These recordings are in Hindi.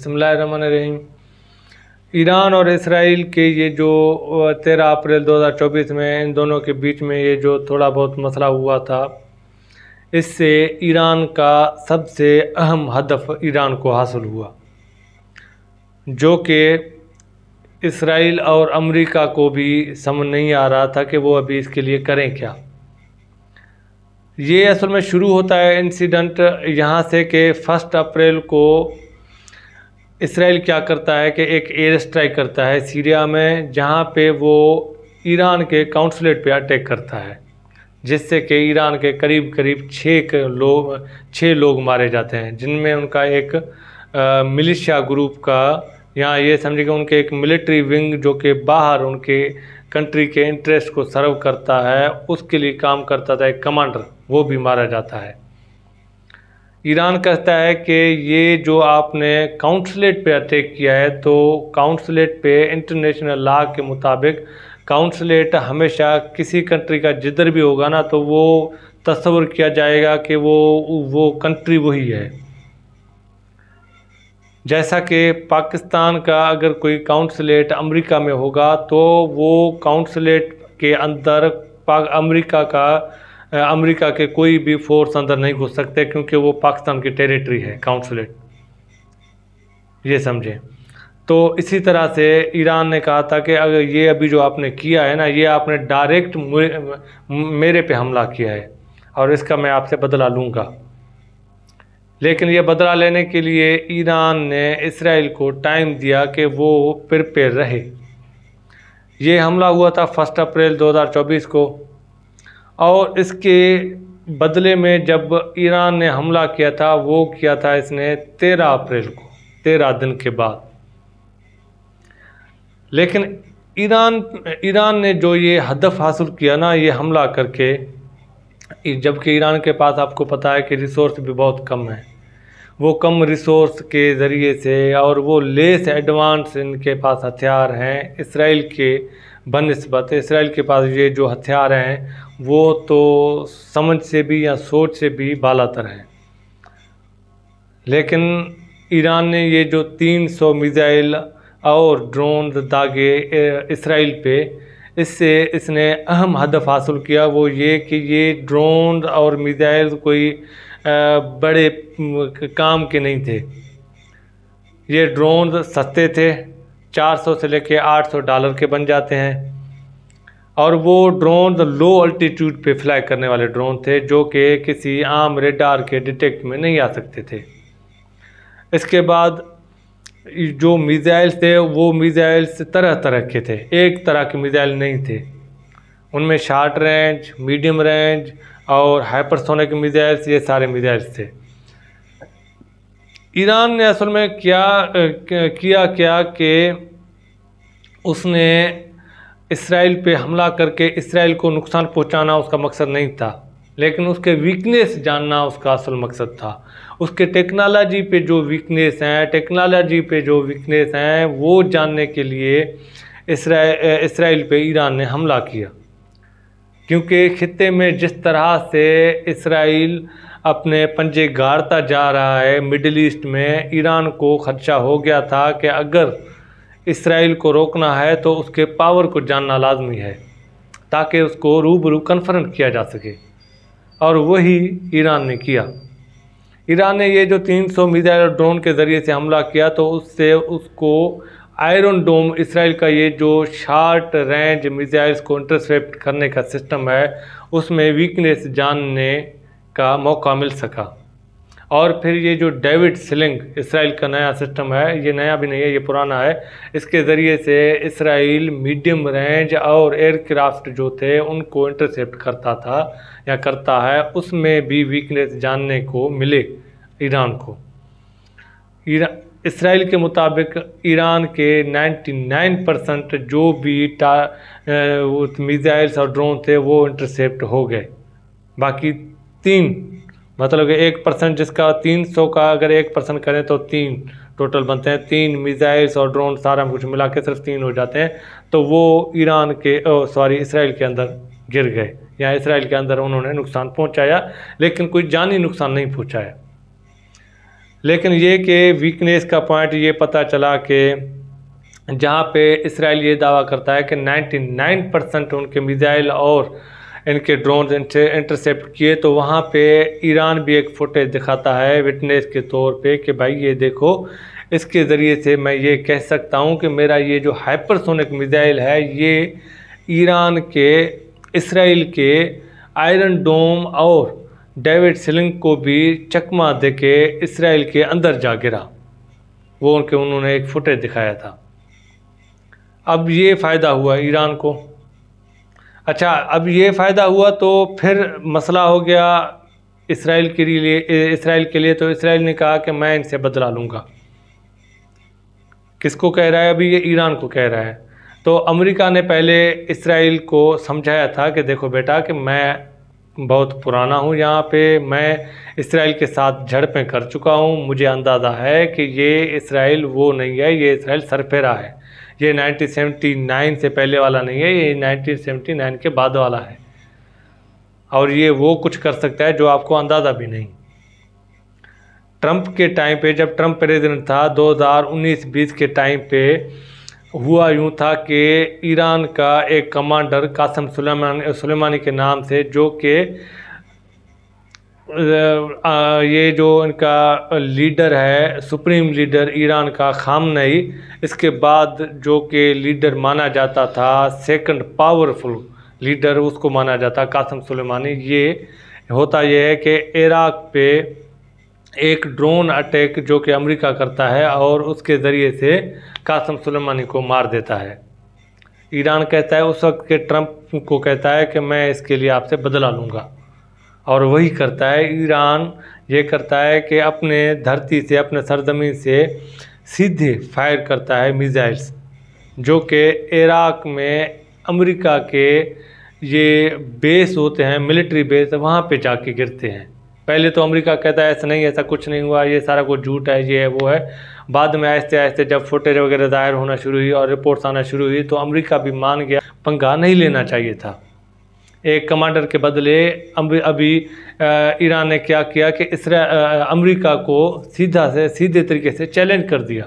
बिस्मिल्लाहिर्रहमानिर्रहीम। ईरान और इसराइल के ये जो 13 अप्रैल 2024 में इन दोनों के बीच में ये जो थोड़ा बहुत मसला हुआ था, इससे ईरान का सबसे अहम हदफ ईरान को हासिल हुआ, जो कि इसराइल और अमेरिका को भी समझ नहीं आ रहा था कि वो अभी इसके लिए करें क्या। ये असल में शुरू होता है इंसिडेंट यहाँ से कि 1 अप्रैल को इसराइल क्या करता है कि एक एयर स्ट्राइक करता है सीरिया में, जहाँ पे वो ईरान के काउंसलेट पे अटैक करता है, जिससे कि ईरान के करीब करीब 6 लोग मारे जाते हैं, जिनमें उनका एक मिलिशिया ग्रुप का, यहाँ ये समझिए कि उनके एक मिलिट्री विंग जो कि बाहर उनके कंट्री के इंटरेस्ट को सर्व करता है, उसके लिए काम करता था एक कमांडर, वो भी मारा जाता है। ईरान कहता है कि ये जो आपने काउंसलेट पे अटैक किया है, तो काउंसलेट पे इंटरनेशनल लॉ के मुताबिक काउंसलेट हमेशा किसी कंट्री का जिधर भी होगा ना, तो वो तस्वर किया जाएगा कि वो कंट्री वही है। जैसा कि पाकिस्तान का अगर कोई काउंसलेट अमेरिका में होगा, तो वो काउंसलेट के अंदर अमेरिका के कोई भी फोर्स अंदर नहीं घुस सकते, क्योंकि वो पाकिस्तान की टेरिटरी है काउंसलेट, ये समझें। तो इसी तरह से ईरान ने कहा था कि अगर ये अभी जो आपने किया है ना, ये आपने डायरेक्ट मेरे पे हमला किया है और इसका मैं आपसे बदला लूँगा। लेकिन ये बदला लेने के लिए ईरान ने इसराइल को टाइम दिया कि वो प्रिपेयर रहे। ये हमला हुआ था 1 अप्रैल 2024 को, और इसके बदले में जब ईरान ने हमला किया था, वो किया था इसने 13 अप्रैल को, 13 दिन के बाद। लेकिन ईरान ने जो ये हदफ हासिल किया ना, ये हमला करके, जबकि ईरान के पास आपको पता है कि रिसोर्स भी बहुत कम है, वो कम रिसोर्स के ज़रिए से और वो लेस एडवांस इनके पास हथियार हैं इसराइल के बनिस्बत। इसराइल के पास ये जो हथियार हैं वो तो समझ से भी या सोच से भी बालातर हैं। लेकिन ईरान ने ये जो 300 मिसाइल और ड्रोन दागे इसराइल पे, इससे इसने अहम हदफ हासिल किया, वो ये कि ये ड्रोन और मिसाइल कोई बड़े काम के नहीं थे। ये ड्रोन सस्ते थे, 400 से लेके $800 के बन जाते हैं, और वो ड्रोन लो अल्टीट्यूड पे फ्लाई करने वाले ड्रोन थे, जो कि किसी आम रेडार के डिटेक्ट में नहीं आ सकते थे। इसके बाद जो मिसाइल्स थे, वो मिसाइल्स तरह तरह के थे, एक तरह के मिसाइल नहीं थे। उनमें शॉर्ट रेंज, मीडियम रेंज और हाइपरसोनिक मिसाइल्स, ये सारे मिसाइल्स थे। ईरान ने असल में किया कि उसने इसराइल पे हमला करके इसराइल को नुकसान पहुंचाना उसका मकसद नहीं था, लेकिन उसके वीकनेस जानना उसका असल मकसद था। उसके टेक्नोलॉजी पे जो वीकनेस हैं वो जानने के लिए इसराइल पे ईरान ने हमला किया। क्योंकि खित्ते में जिस तरह से इसराइल अपने पंजे गाड़ता जा रहा है मिडिल ईस्ट में, ईरान को खदशा हो गया था कि अगर इसराइल को रोकना है तो उसके पावर को जानना लाजमी है, ताकि उसको रूबरू कन्फ्रंट किया जा सके, और वही ईरान ने किया। ईरान ने ये जो 300 मिसाइल और ड्रोन के ज़रिए से हमला किया, तो उससे उसको आयरन डोम, इसराइल का ये जो शॉर्ट रेंज मिसाइल्स को इंटरसेप्ट करने का सिस्टम है, उसमें वीकनेस जानने का मौका मिल सका। और फिर ये जो डेविड स्लिंग इसराइल का नया सिस्टम है, ये नया भी नहीं है, ये पुराना है, इसके ज़रिए से इसराइल मीडियम रेंज और एयरक्राफ्ट जो थे उनको इंटरसेप्ट करता था या करता है, उसमें भी वीकनेस जानने को मिले ईरान को। इसराइल के मुताबिक ईरान के 99% जो भी मिसाइल्स और ड्रोन थे वो इंटरसेप्ट हो गए। बाकी 3, मतलब कि 1%, जिसका 300 का अगर 1% करें तो 3 टोटल बनते हैं। 3 मिसाइल्स और ड्रोन सारा कुछ मिला के सिर्फ 3 हो जाते हैं, तो वो इसराइल के अंदर गिर गए, या इसराइल के अंदर उन्होंने नुकसान पहुंचाया, लेकिन कोई जानी नुकसान नहीं पहुंचाया। लेकिन ये कि वीकनेस का पॉइंट ये पता चला कि जहाँ पे इसराइल ये दावा करता है कि 99% उनके मिसाइल और इनके ड्रोन इंटरसेप्ट किए, तो वहाँ पे ईरान भी एक फुटेज दिखाता है विटनेस के तौर पे कि भाई ये देखो, इसके ज़रिए से मैं ये कह सकता हूँ कि मेरा ये जो हाइपरसोनिक मिसाइल है ये ईरान के इसराइल के आयरन डोम और डेविड स्लिंग को भी चकमा देके इसराइल के अंदर जा गिरा। वो उन्होंने एक फुटेज दिखाया था। अब ये फ़ायदा हुआ ईरान को। अच्छा, अब ये फ़ायदा हुआ तो फिर मसला हो गया इसराइल के लिए। तो इसराइल ने कहा कि मैं इनसे बदला लूँगा। किसको कह रहा है? अभी ये ईरान को कह रहा है। तो अमेरिका ने पहले इसराइल को समझाया था कि देखो बेटा कि मैं बहुत पुराना हूँ यहाँ पे, मैं इसराइल के साथ झड़पें कर चुका हूँ, मुझे अंदाज़ा है कि ये इसराइल वो नहीं है, ये इसराइल सरफेरा है, ये 1979 से पहले वाला नहीं है, ये 1979 के बाद वाला है, और ये वो कुछ कर सकता है जो आपको अंदाज़ा भी नहीं। ट्रंप के टाइम पे, जब ट्रंप प्रेसिडेंट था 2019-20 के टाइम पे, हुआ यूँ था कि ईरान का एक कमांडर कासिम सुलेमानी के नाम से, जो कि ये जो इनका लीडर है, सुप्रीम लीडर ईरान का खामनेई, इसके बाद जो कि लीडर माना जाता था, सेकंड पावरफुल लीडर उसको माना जाता कासिम सुलेमानी। ये होता ये है कि इराक पे एक ड्रोन अटैक जो कि अमेरिका करता है और उसके ज़रिए से कासिम सुलेमानी को मार देता है। ईरान कहता है, उस वक्त के ट्रंप को कहता है कि मैं इसके लिए आपसे बदला लूँगा, और वही करता है। ईरान ये करता है कि अपने धरती से, अपने सरजमीन से सीधे फायर करता है मिसाइल्स, जो कि इराक में अमेरिका के ये बेस होते हैं, मिलिट्री बेस, वहाँ पे जाके गिरते हैं। पहले तो अमेरिका कहता है ऐसा नहीं, ऐसा कुछ नहीं हुआ, ये सारा कुछ झूठ है, ये है वो है। बाद में आहिस्ते आहिस्ते जब फुटेज वगैरह ज़ाहिर होना शुरू हुई और रिपोर्ट्स आना शुरू हुई, तो अमेरिका भी मान गया, पंगा नहीं लेना चाहिए था। एक कमांडर के बदले अभी ईरान ने क्या किया कि अमेरिका को सीधे तरीके से चैलेंज कर दिया।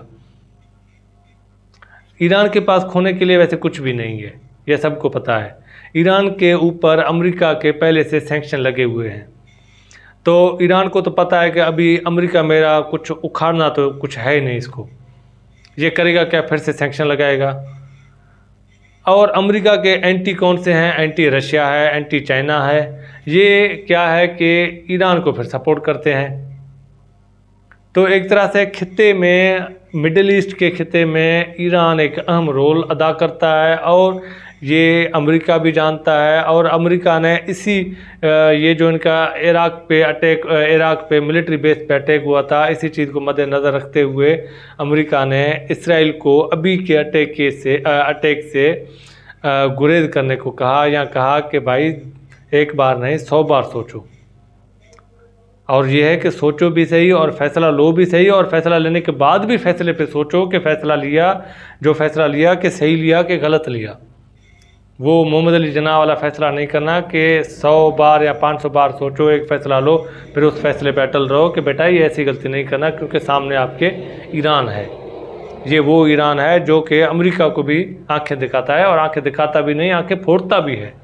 ईरान के पास खोने के लिए वैसे कुछ भी नहीं है, यह सबको पता है। ईरान के ऊपर अमेरिका के पहले से सैंक्शन लगे हुए हैं, तो ईरान को तो पता है कि अभी अमेरिका मेरा कुछ उखाड़ना तो कुछ है ही नहीं, इसको ये करेगा क्या, फिर से सैंक्शन लगाएगा। और अमेरिका के एंटी कौन से हैं? एंटी रशिया है, एंटी चाइना है। ये क्या है कि ईरान को फिर सपोर्ट करते हैं। तो एक तरह से खित्ते में, मिडिल ईस्ट के खित्ते में ईरान एक अहम रोल अदा करता है, और ये अमेरिका भी जानता है। और अमेरिका ने ये जो इनका इराक पे मिलिट्री बेस पे अटैक हुआ था, इसी चीज़ को मद्देनज़र रखते हुए अमेरिका ने इसराइल को अभी के अटैक से गुरेज करने को कहा, या कहा कि भाई एक बार नहीं 100 बार सोचो। और ये है कि सोचो भी सही और फैसला लो भी सही, और फैसला लेने के बाद भी फैसले पे सोचो कि फैसला लिया कि सही लिया कि गलत लिया। वो मोहम्मद अली जिन्ना वाला फ़ैसला नहीं करना कि 100 बार या 500 बार सोचो, एक फ़ैसला लो, फिर उस फैसले पे अटल रहो कि बेटा ये ऐसी गलती नहीं करना, क्योंकि सामने आपके ईरान है। ये वो ईरान है जो कि अमेरिका को भी आंखें दिखाता है, और आंखें दिखाता भी नहीं, आंखें फोड़ता भी है।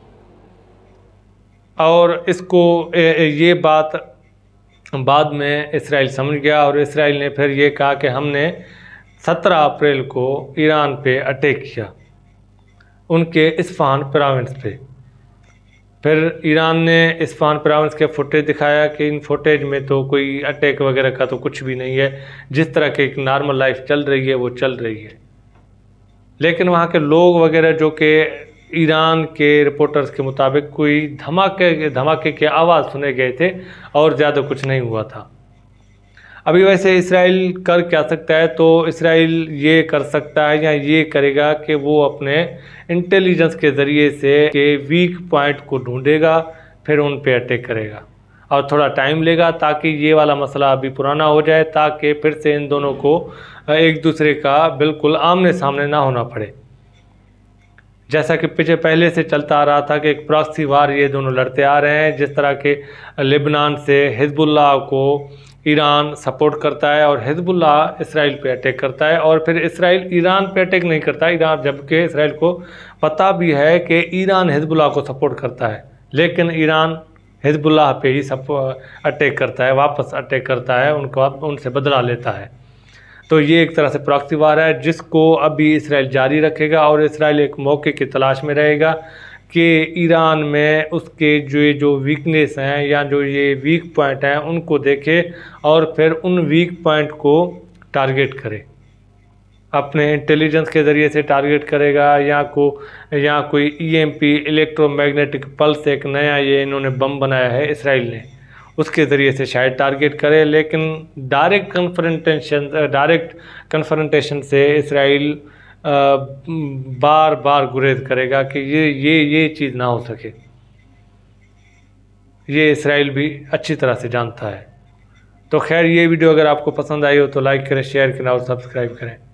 और इसको ये बात बाद में इसराइल समझ गया, और इसराइल ने फिर ये कहा कि हमने 17 अप्रैल को ईरान पे अटैक किया, उनके इस्फहान प्रोविंस पे। फिर ईरान ने इस्फहान प्रोविंस के फुटेज दिखाया कि इन फुटेज में तो कोई अटैक वगैरह का तो कुछ भी नहीं है, जिस तरह की एक नॉर्मल लाइफ चल रही है वो चल रही है। लेकिन वहाँ के लोग वगैरह, जो कि ईरान के रिपोर्टर्स के मुताबिक कोई धमाके के आवाज़ सुने गए थे, और ज़्यादा कुछ नहीं हुआ था। अभी वैसे इसराइल कर क्या सकता है? तो इसराइल ये कर सकता है या ये करेगा कि वो अपने इंटेलिजेंस के ज़रिए से के वीक पॉइंट को ढूंढेगा, फिर उन पे अटैक करेगा, और थोड़ा टाइम लेगा ताकि ये वाला मसला अभी पुराना हो जाए, ताकि फिर से इन दोनों को एक दूसरे का बिल्कुल आमने सामने ना होना पड़े। जैसा कि पहले से चलता आ रहा था कि एक प्रॉक्सी वार ये दोनों लड़ते आ रहे हैं, जिस तरह के लेबनान से हिजबुल्लाह को ईरान सपोर्ट करता है और हिजबुल्लाह इसराइल पे अटैक करता है, और फिर इसराइल ईरान पे अटैक नहीं करता ईरान, जबकि इसराइल को पता भी है कि ईरान हिजबुल्लाह को सपोर्ट करता है, लेकिन ईरान हिजबुल्लाह पे ही अटैक करता है, वापस अटैक करता है, उनसे बदला लेता है। तो ये एक तरह से प्रॉक्सी वार है जिसको अभी इसराइल जारी रखेगा, और इसराइल एक मौके की तलाश में रहेगा कि ईरान में उसके जो वीकनेस हैं या जो ये वीक पॉइंट हैं उनको देखे और फिर उन वीक पॉइंट को टारगेट करे, अपने इंटेलिजेंस के ज़रिए से टारगेट करेगा, या कोई ईएमपी इलेक्ट्रोमैग्नेटिक पल्स एक नया ये इन्होंने बम बनाया है इसराइल ने, उसके ज़रिए से शायद टारगेट करे। लेकिन डायरेक्ट कन्फ्रंटेशन से इसराइल बार बार गुरेज करेगा कि ये चीज़ ना हो सके। ये इसराइल भी अच्छी तरह से जानता है। तो खैर, ये वीडियो अगर आपको पसंद आई हो तो लाइक करें, शेयर करें और सब्सक्राइब करें।